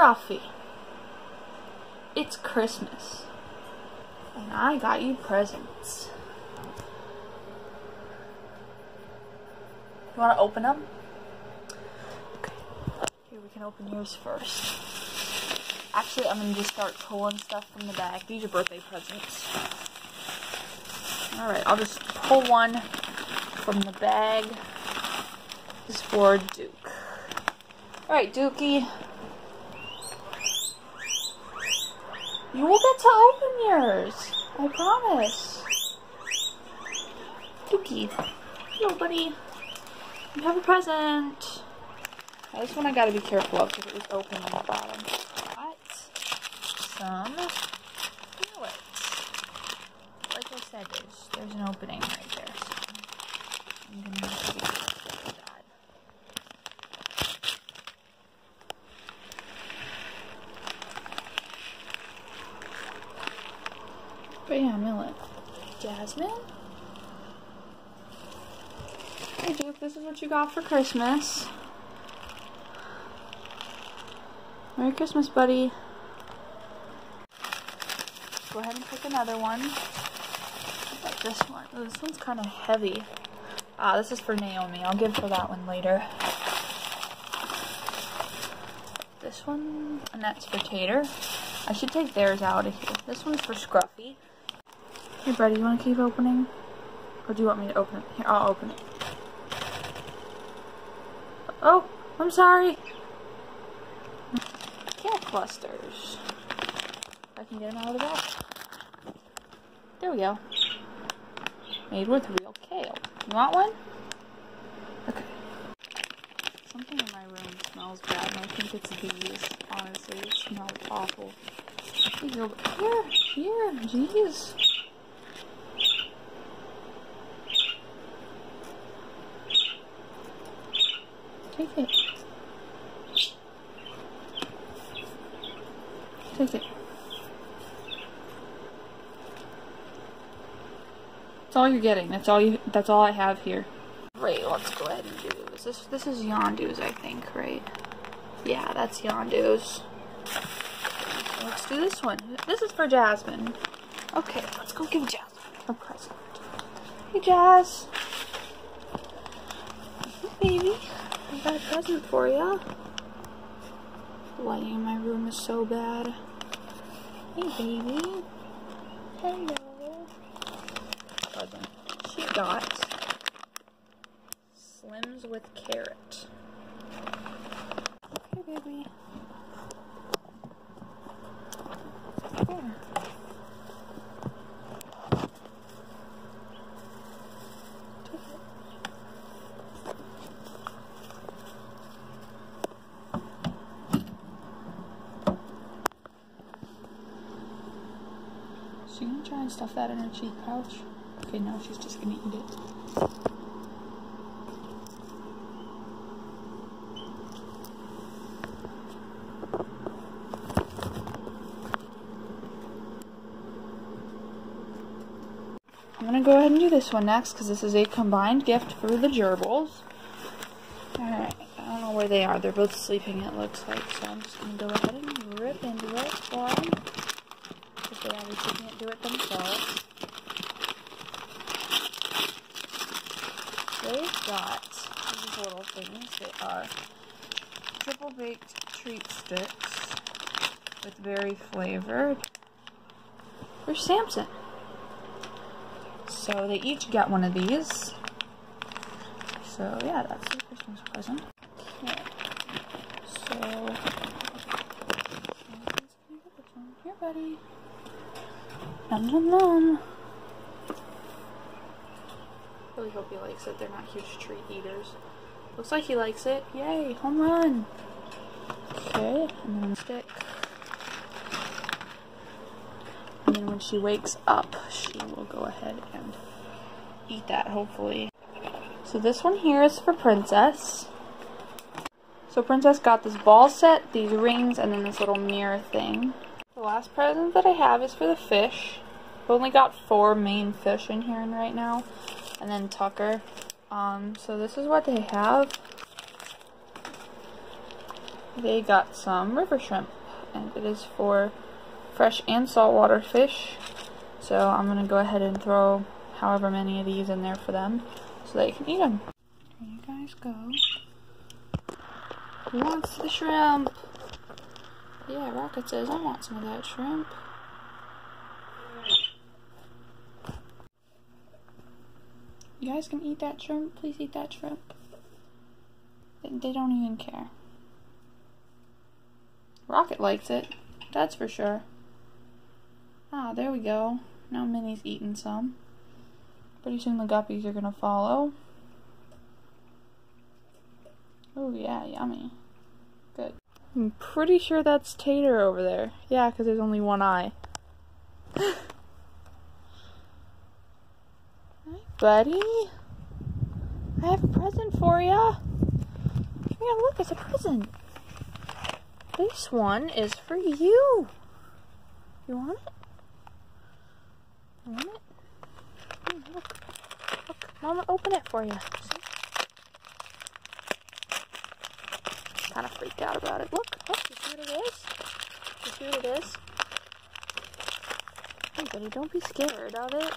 Scruffy, it's Christmas, and I got you presents. You want to open them? Okay. Here, we can open yours first. Actually, I'm going to just start pulling stuff from the bag. These are birthday presents. Alright, I'll just pull one from the bag. This is for Duke. Alright, Dukey. You will get to open yours. I promise. Dukey. Hello, buddy. You have a present. Now, this one I gotta be careful of because it was open on the bottom. Got some pellets. Like I said, there's an opening right there. So I'm gonna have to be careful with that. But yeah, Millet. Jasmine? Hey Duke, this is what you got for Christmas. Merry Christmas, buddy. Go ahead and pick another one. What about this one? Oh, this one's kind of heavy. Ah, this is for Naomi. I'll give her that one later. This one, and that's for Tater. I should take theirs out of here. This one's for Scruffy. Here, buddy, you want to keep opening? Or do you want me to open it? Here, I'll open it. Oh, I'm sorry. Cat clusters. I can get them out of the bag. There we go. Made with real kale. You want one? Okay. Something in my room smells bad, and I think it's bees. Honestly, it smells awful. Here, jeez. Take it. Take it. That's all you're getting. That's all I have here. Great, let's go ahead and do this. This is Yondu's, I think, right? Yeah, that's Yondu's. So let's do this one. This is for Jasmine. Okay, let's go give Jasmine a present. Hey, Jazz. Hey, baby. I got a present for you. The lighting in my room is so bad. Hey, baby. Hello. Present. She got Slims with carrot. Okay, baby. There. Is she gonna try and stuff that in her cheek pouch? Okay, no, she's just gonna eat it. I'm gonna go ahead and do this one next because this is a combined gift for the gerbils. Alright, I don't know where they are. They're both sleeping, it looks like, so I'm just gonna go ahead and rip into it for them. Because they obviously can't do it themselves. They've got these little things. They are triple baked treat sticks with berry flavored. Where's Samson? So they each get one of these. So yeah, that's their Christmas present. Okay. So here, buddy. Nom nom nom. Really hope he likes it. They're not huge treat eaters. Looks like he likes it. Yay, home run. Okay, and then stick. And then when she wakes up, she will go ahead and eat that, hopefully. So this one here is for Princess. So Princess got this ball set, these rings, and then this little mirror thing. The last present that I have is for the fish. I've only got 4 main fish in here right now. And then Tucker. So this is what they have. they got some river shrimp, and it is for fresh and saltwater fish. So I'm gonna go ahead and throw however many of these in there for them so they can eat them. Here you guys go. Who wants the shrimp? Yeah, Rocket says I want some of that shrimp. You guys can eat that shrimp? Please eat that shrimp. They don't even care. Rocket likes it, that's for sure. Ah, there we go. Now Minnie's eating some. Pretty soon the guppies are gonna follow. Oh yeah, yummy. Good. I'm pretty sure that's Tater over there. Yeah, because there's only one eye. Hi, buddy. I have a present for ya. Yeah, look, it's a present. This one is for you. You want it? You want it? Look. Look, Mama, open it for you. See? Kind of freaked out about it. Look, you see what it is? You see what it is? Hey, buddy, don't be scared of it.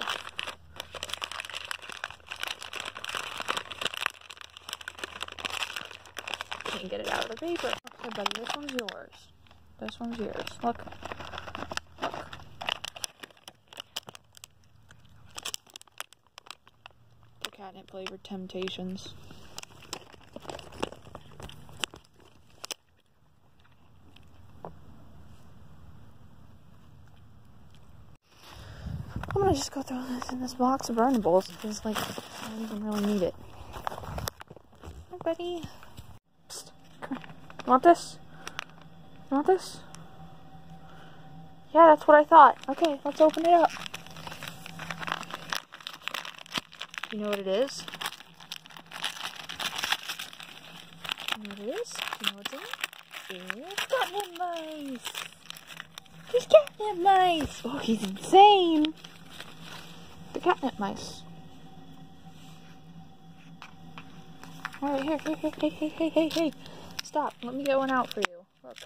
Can't get it out of the paper. Okay, buddy, this one's yours. This one's yours. Look. Look. The catnip flavored Temptations. I'm gonna just go throw this in this box of burnables because, like, I don't even really need it. Hi, buddy. Psst. Come here. You want this? You want this? Yeah, that's what I thought. Okay, let's open it up. You know what it is? You know what it is? You know what's in it? It's catnip mice! He's catnip mice! Oh, he's insane! The catnip mice. Alright, hey. Stop. Let me get one out for you. Look.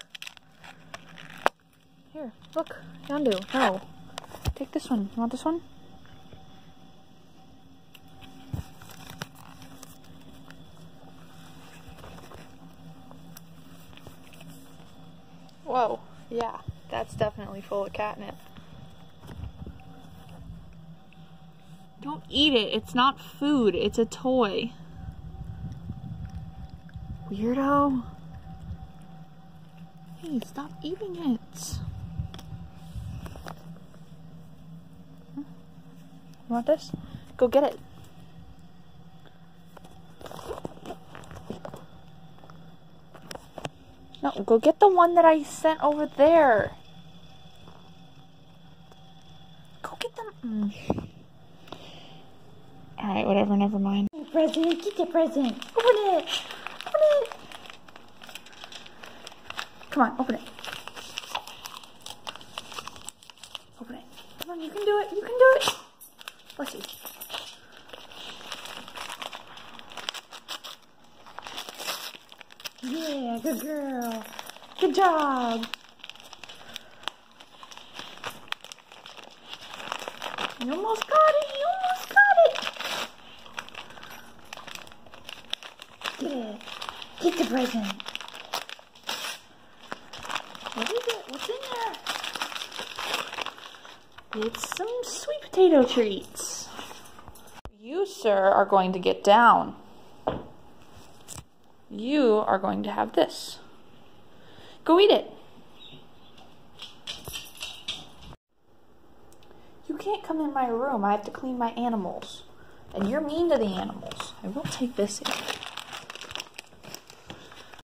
Here, look. Yandu. No. Take this one. You want this one? Whoa. Yeah, that's definitely full of catnip. Don't eat it. It's not food. It's a toy. Weirdo. Hey, stop eating it. You want this? Go get it. No, go get the one that I sent over there. Go get them. Alright, whatever, never mind. Present, get the present. Open it. Open it. Come on, open it. Open it. Come on, you can do it. You can do it. Bless you. Yeah, good girl. Good job. You almost got it. You almost got it. Get it. Get the present. What is it? What's in there? It's some sweet potato treats. You, sir, are going to get down. You are going to have this. Go eat it. You can't come in my room. I have to clean my animals. And you're mean to the animals. I will take this in.